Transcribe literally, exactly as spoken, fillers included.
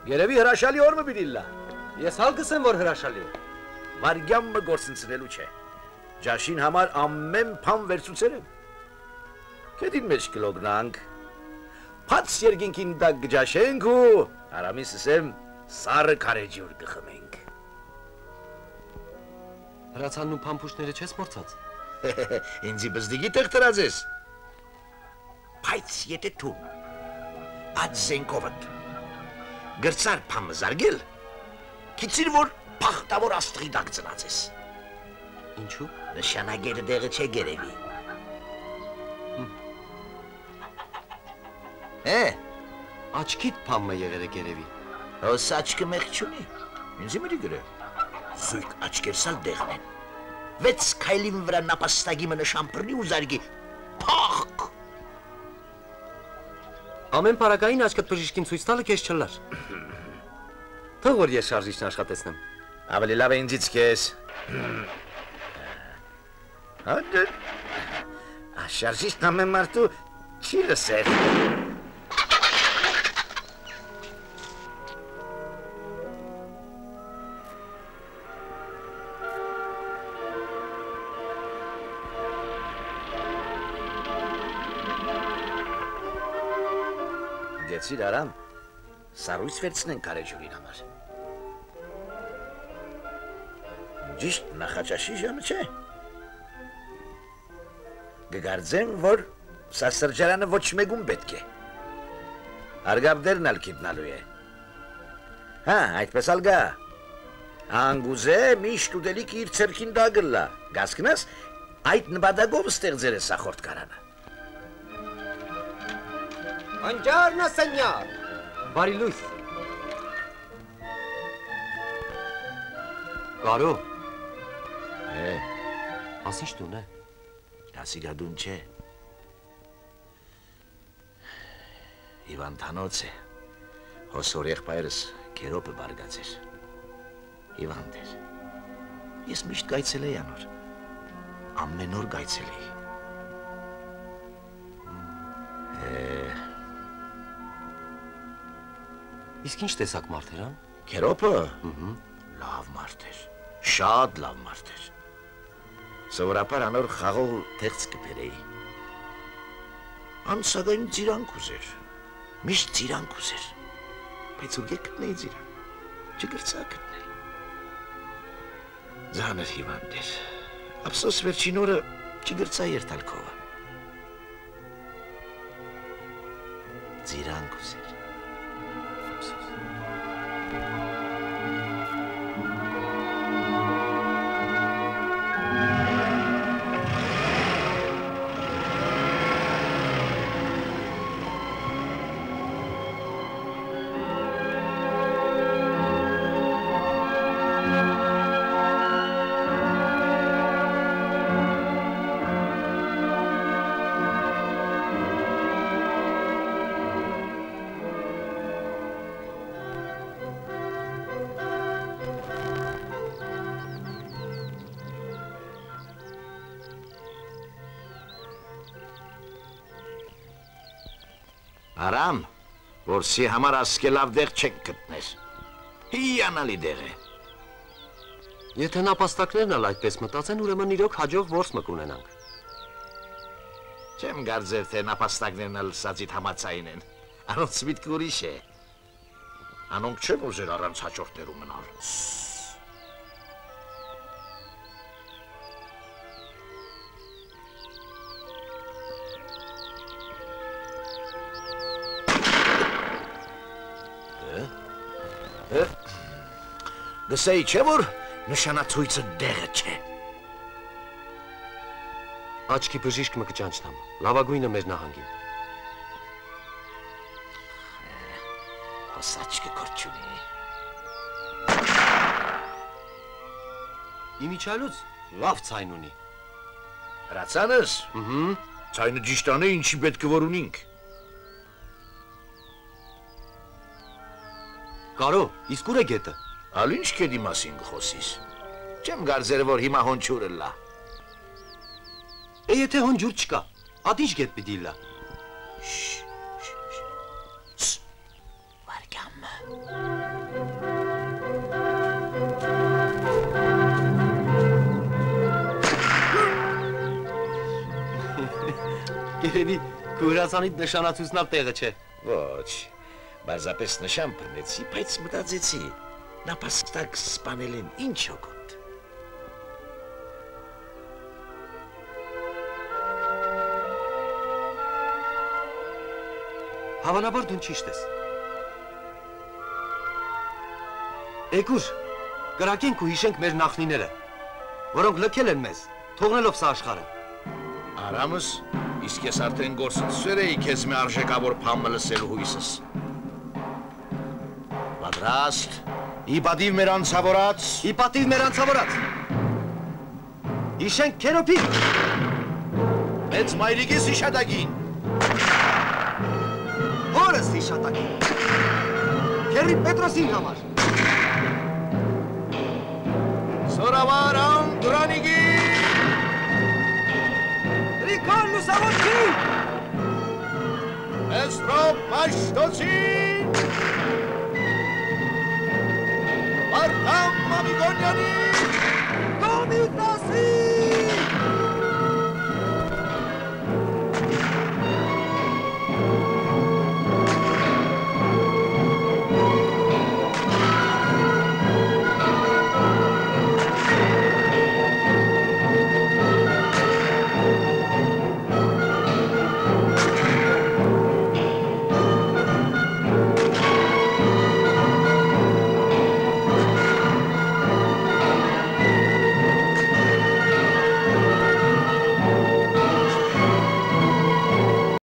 Երևի հրաշալի օր մը բիդիլլա։ Ես հալ կսեմ, որ հրաշալի է։ Վարգյամը գործընծնելու չէ։ Ջաշին համար ամեն փան վերցուցել եմ։ Կետին մեջ կլոգնանք։ Փած երկինքին դակ գջաշենք ու արամիս ասեմ սարը կարեջուր կխմենք։ Հրացանն ու փամփուշտները չես մորցած։ Ինձի բզդիգի տեղ տրած ես։ Բայց եթե դու այդ զենքովդ գրծար փամը զարգել, քիցիր որ փախտավոր աստղի դակ ծնած ես։ Ինչու՞։ Նշանագերը դեղը չէ գերևի։ Է, աչքիդ փամը եղել է գերևի։ Հոս աչքը մեղ չունի։ Ինձի մերի գրե։ Զույգ աչքերսալ դեղն են։ Վեց քայլին վրա նապաստագի մը նշան բռնի ու զարգի։ Փախ։ Ամեն պարագային աչքդ բժիշկին ցույց տալը քեզ չլար։ Թող որ ես շարժիչն աշխատեցնեմ։ Ավելի լավ է ինձից քեզ։ Հա, շարժիչն ամեն մարդու չի լսել։ Գեցիր արամ, սարույց վերցնեն կարեջուրին համար։ Ճիշտ նախաճաշի ժամը չէ։ Գգարձեմ, որ սասրջարանը ոչ մեկում պետք է։ Արգաբդերն ալ կիտնալու է։ Հա, այդպես ալ գա։ Անգուզե միշտ ուտելիք իր ցերքին դագլա։ Գասկնաս, այդ նպատակով ստեղծել է սախորդ կարանը։ Buongiorno, signor. Բարի լույս։ Կարո։ Է։ Ասինչ դուն է։ Ասիգա դուն չէ։ Իվան Թանոց է։ Հոսոր եղբայրս Քերոպը բարգացեր։ Իվան դեր։ Ես միշտ գայցել էի անոր։ Ամեն օր գայցել էի։ Իսկ ինչ տեսակ մարդ էր, ան։ Քերոպը։ Լավ մարդ էր, շատ լավ մարդ էր։ Սովորաբար անոր խաղող թեղծ կբերեի։ Ան սակայն ծիրանք ուզեր, միշտ ծիրանք ուզեր, բայց ուր գտնեի ծիրան, չգրծա գտնել։ Ձանր հիվանդ էր, ափսոս վերջին օրը չգրծա երթալ քովը։ Ծիրանք ուզեր։ Արամ, որսի համար ասկե լավ դեղ չենք գտներ, հիանալի դեղ է։ Եթե նապաստակներն ալ այդպես մտածեն, ուրեմն իրոք հաջող որս մը կունենանք։ Չեմ գարձեր, թե նապաստակներն ալ սածիտ համացային են, անոնց միտքը ուրիշ է։ Անոնք չեն ուզեր առանց հաջորդներու մնալ։ Գսեի չէ, որ նշանացույցը դեղը չէ։ Աչքի բժիշկ մը կճանչնամ, լավագույնը մեր նահանգին։ Հոս աչքը կորչունի։ Իմիջալուց լավ ցայն ունի։ Հրացանս։ Ահա։ Ցայնը ճիշտան է, ինչի պետք է որ ունինք։ Կարո, իսկ ուր է գետը։ Ալ ինչ կեդի մասին գխոսիս։ Չեմ գարձերը, որ հիմա հոնջուրը լա։ Է եթե հոնջուր չկա, ատ ինչ գետ պիտի լա։ Վարգամը։ երևի քուրասանիդ նշանացույցն ալ տեղը չէ։ Ոչ, բարձապես նշան բռնեցի, բայց մտածեցի, նապաստակ սպանել են ինչ օգուտ։ Հավանաբար դու ճիշտ ես։ Էգուր, կրակենք ու հիշենք մեր նախնիները, որոնք լքել են մեզ, թողնելով սա աշխարհը։ Արամս, իսկ ես արդեն գործընծեր էի քեզ մի արժեքավոր բան լսելու հույսս։ Պատրաստ, ի պատիվ մեր անցավորած, ի պատիվ մեր անցավորած։ Հիշենք Քերոբին, մեծ մայրիկիս հիշատակին, հորս հիշատակին, Քերի Պետրոսին համար, Սորավար Անդրանիկին, Ռիկոն Լուսավորչին, Էստրոպ Պաշտոցին, Վարդամ Մամիկոնյանին, Կոմիտասին,